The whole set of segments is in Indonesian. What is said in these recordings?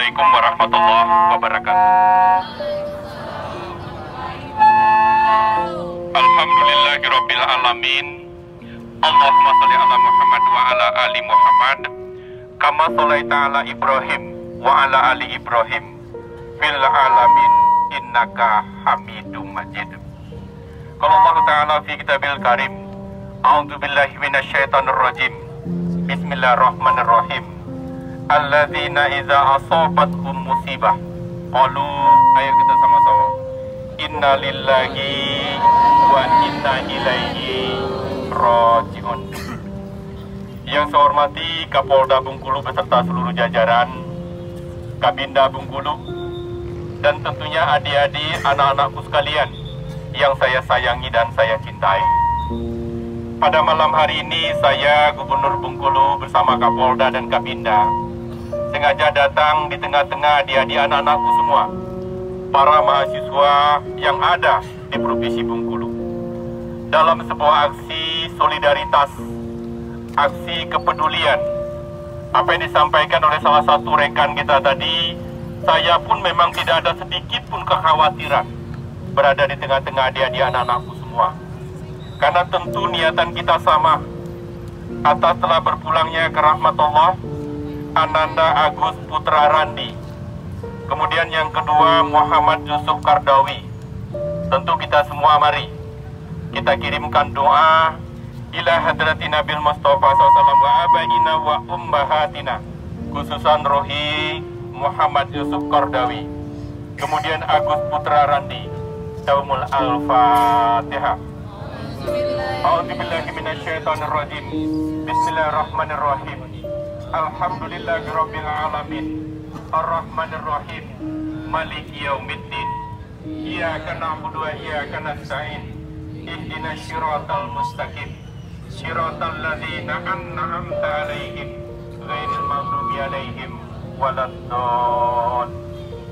Assalamualaikum warahmatullahi wabarakatuh. Alhamdulillahirabbil alamin. Allahumma sholli ala Muhammad wa ala ali Muhammad kama sholaita ala Ibrahim wa ala ali Ibrahim fil alamin innaka Hamidum Majid. Qala Allah Ta'ala fi kitabil karim, a'udzu billahi minasyaitonir rajim. Bismillahirrahmanirrahim. Alladzina idza asabathum musibah qalu, ayo kita sama-sama, inna lillahi wa inna ilaihi rajiun. Yang saya hormati Kapolda Bengkulu beserta seluruh jajaran, Kabinda Bengkulu, dan tentunya adik-adik, anak-anakku sekalian yang saya sayangi dan saya cintai. Pada malam hari ini saya, Gubernur Bengkulu bersama Kapolda dan Kabinda, sengaja datang di tengah-tengah adik-adik anak-anakku semua, para mahasiswa yang ada di Provinsi Bengkulu, dalam sebuah aksi solidaritas, aksi kepedulian. Apa yang disampaikan oleh salah satu rekan kita tadi, saya pun memang tidak ada sedikit pun kekhawatiran berada di tengah-tengah adik-adik anak-anakku semua. Karena tentu niatan kita sama, atas telah berpulangnya ke rahmatullah Ananda Agus Putra Randi, kemudian yang kedua Muhammad Yusuf Kardawi. Tentu kita semua mari kita kirimkan doa ila hadrati Nabil Mustafa SAW wa abaina wa ummahatina, khususan rohi Muhammad Yusuf Kardawi, kemudian Agus Putra Randi. Daumul Al-Fatihah. A'udzubillahi minasyaitonirrajim. Bismillahirrahmanirrahim. Alhamdulillahirabbil alamin. Arrahmanirrahim. Maliki yaumiddin. Iyyaka na'budu wa iyyaka nasta'in. Ihdinas siratal mustaqim. Siratal ladzina an'amta 'alaihim ghairil maghdubi 'alaihim waladdallin.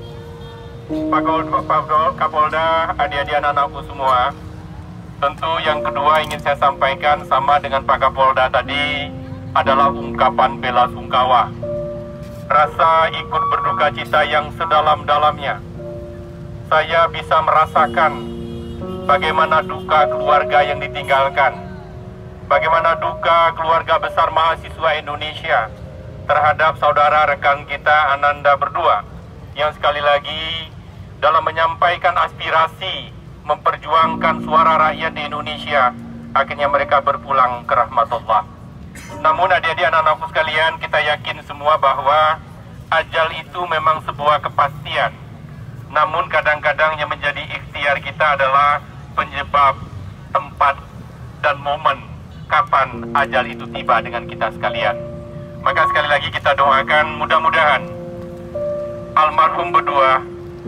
Pak Kapolda, adik-adik anak-anakku semua, tentu yang kedua ingin saya sampaikan sama dengan Pak Kapolda tadi adalah ungkapan bela sungkawa, rasa ikut berduka cita yang sedalam-dalamnya. Saya bisa merasakan bagaimana duka keluarga yang ditinggalkan, bagaimana duka keluarga besar mahasiswa Indonesia terhadap saudara rekan kita Ananda berdua, yang sekali lagi dalam menyampaikan aspirasi, memperjuangkan suara rakyat di Indonesia, akhirnya mereka berpulang ke rahmatullah. Namun adik-adik anak-anakku sekalian, kita yakin semua bahwa ajal itu memang sebuah kepastian. Namun kadang-kadang yang menjadi ikhtiar kita adalah penyebab, tempat, dan momen kapan ajal itu tiba dengan kita sekalian. Maka sekali lagi kita doakan mudah-mudahan almarhum berdua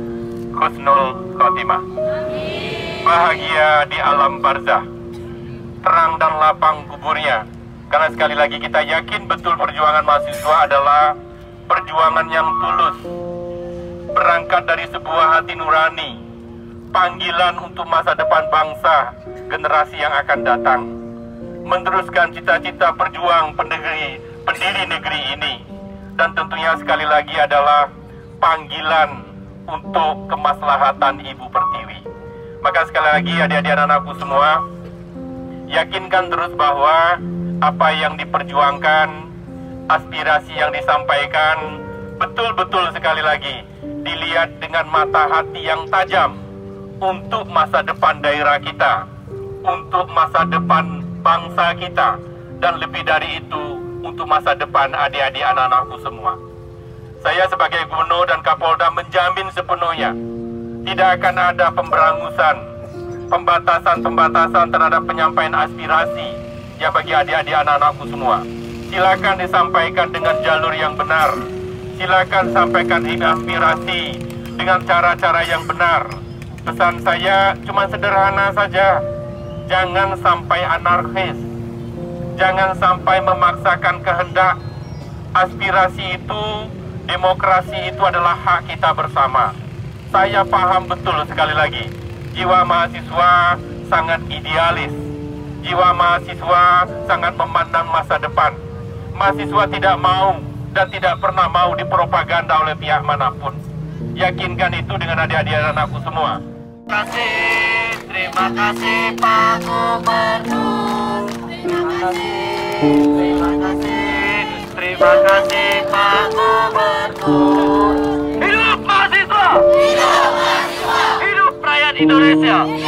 husnul khotimah, bahagia di alam barzah, terang dan lapang kuburnya. Karena sekali lagi kita yakin betul perjuangan mahasiswa adalah perjuangan yang tulus, berangkat dari sebuah hati nurani, panggilan untuk masa depan bangsa, generasi yang akan datang, meneruskan cita-cita perjuang pendiri negeri ini. Dan tentunya sekali lagi adalah panggilan untuk kemaslahatan Ibu Pertiwi. Maka sekali lagi adik-adik anak-anakku semua, yakinkan terus bahwa apa yang diperjuangkan, aspirasi yang disampaikan, betul-betul sekali lagi dilihat dengan mata hati yang tajam untuk masa depan daerah kita, untuk masa depan bangsa kita, dan lebih dari itu untuk masa depan adik-adik anak-anakku semua. Saya sebagai Gubernur dan Kapolda menjamin sepenuhnya tidak akan ada pemberangusan, pembatasan terhadap penyampaian aspirasi ya bagi adik-adik anak-anakku semua. Silakan disampaikan dengan jalur yang benar. Silakan sampaikan aspirasi dengan cara-cara yang benar. Pesan saya cuma sederhana saja. Jangan sampai anarkis. Jangan sampai memaksakan kehendak. Aspirasi itu, demokrasi itu adalah hak kita bersama. Saya paham betul sekali lagi, jiwa mahasiswa sangat idealis. Jiwa mahasiswa sangat memandang masa depan. Mahasiswa tidak mau dan tidak pernah mau dipropaganda oleh pihak manapun. Yakinkan itu dengan adik-adik dan anakku semua. Terima kasih Pak Gubernur. Terima kasih Pak Gubernur. Hidup mahasiswa! Hidup mahasiswa! Hidup rakyat Indonesia!